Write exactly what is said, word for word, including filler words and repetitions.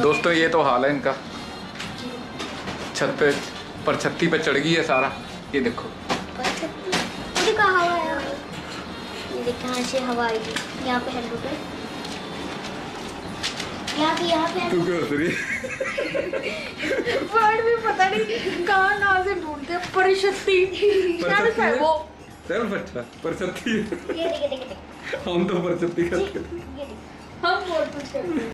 दोस्तों ये तो हाल है इनका। छत पे पर छत्ती पे चढ़ गई है सारा। ये देखो हवा है, ये देख कहाँ से हवा आएगी। यहाँ पे हेलो पे यहाँ पे यहाँ पे तू क्यों हंस रही वर्ड भी पता नहीं कहाँ कहाँ से ढूंढते हैं। परिशक्ति परछत्ती है वो सेल्फ अच्छा परछत्ती ये देख देख देख हम तो परछत्ती करते ये देख हम बहुत कुछ करते हैं।